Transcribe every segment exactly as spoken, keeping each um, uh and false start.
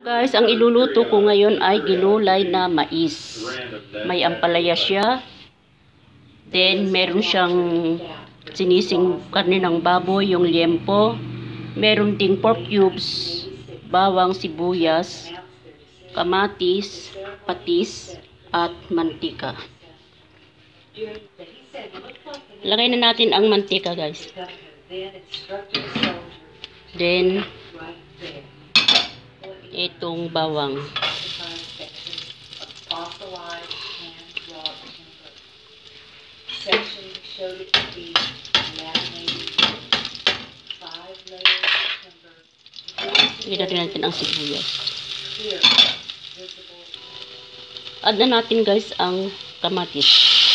Guys, ang iluluto ko ngayon ay ginulay na mais. May ampalaya siya. Then, meron siyang sinising karne ng baboy, yung liempo. Meron ding pork cubes, bawang, sibuyas, kamatis, patis, at mantika. Lagay na natin ang mantika, guys. Then, itong bawang. Ilagay natin ang sibuyas. Add na natin, guys, ang kamatis.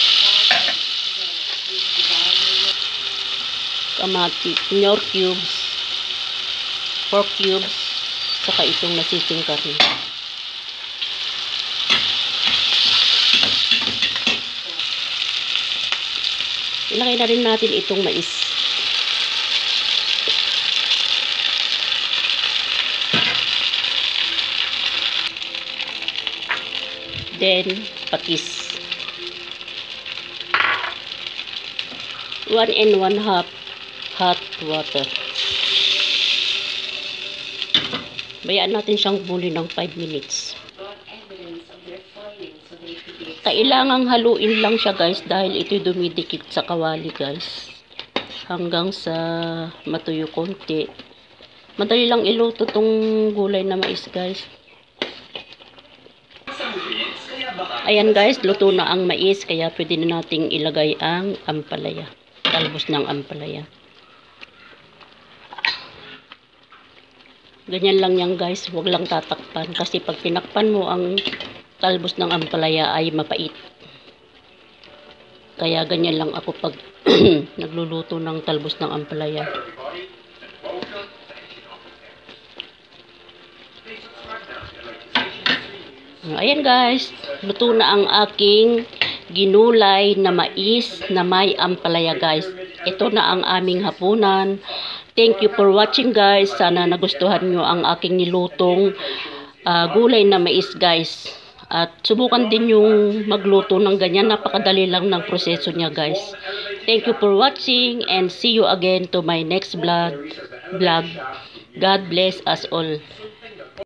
Kamatis, nor cubes, pork cubes, saka itong nasising karne. Ilagay na rin natin itong mais. Then, patis. One and one half hot water. Bayaan natin siyang buli ng five minutes. Kailangang haluin lang siya, guys, dahil ito'y dumidikit sa kawali, guys. Hanggang sa matuyo konti. Madali lang iluto tong gulay na mais, guys. Ayan, guys, luto na ang mais, kaya pwede na nating ilagay ang ampalaya. Talbos ng ampalaya. Ganyan lang yan, guys. Huwag lang tatakpan. Kasi pag pinakpan mo ang talbos ng ampalaya ay mapait. Kaya ganyan lang ako pag nagluluto ng talbos ng ampalaya. Ayan, guys. Luto na ang aking ginulay na mais na may ampalaya, guys. Ito na ang aming hapunan. Thank you for watching, guys. Sana nagustuhan nyo ang aking nilutong uh, gulay na mais, guys. At subukan din yung magluto ng ganyan. Napakadali lang ng proseso niya, guys. Thank you for watching and see you again to my next vlog. vlog. God bless us all.